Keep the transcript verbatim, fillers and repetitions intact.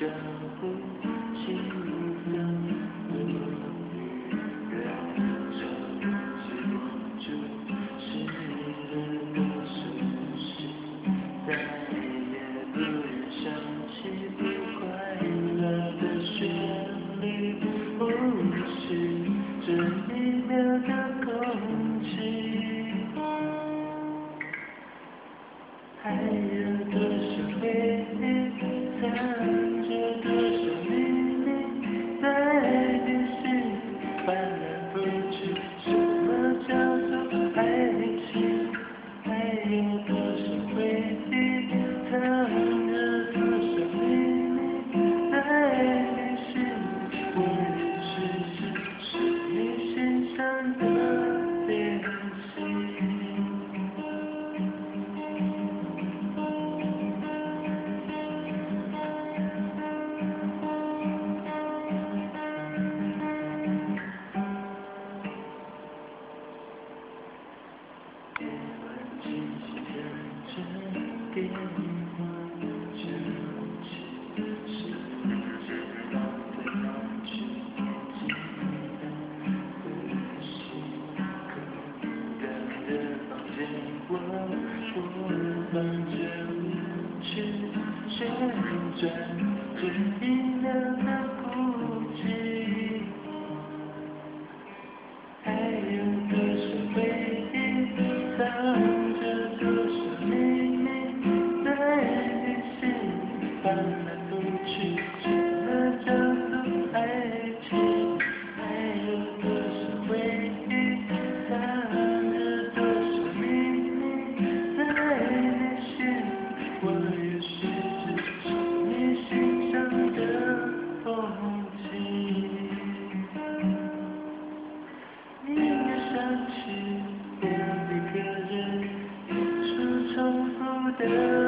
脚步，心分落雨，让这自我就是人的舒适，再也不愿想起不快乐的旋律，无视这一秒的空气，还有多少回忆？藏着多少秘密，在你心里翻来覆去，什么叫做爱情？还有多少回忆？藏着多少秘密，在你心里，我也许只是你心上的练习。夜晚清晰的这电话响起，是否接到的老去记得呼吸，空荡的房间，我播放着舞曲，旋转这一秒的孤寂，还有多少回忆？藏着多少秘密，在你心里翻来覆去，什么叫做爱情？还有多少回忆？藏着多少秘密，在你心里，我也许只是你心上的风景。音乐响起，我一个人演出重复的。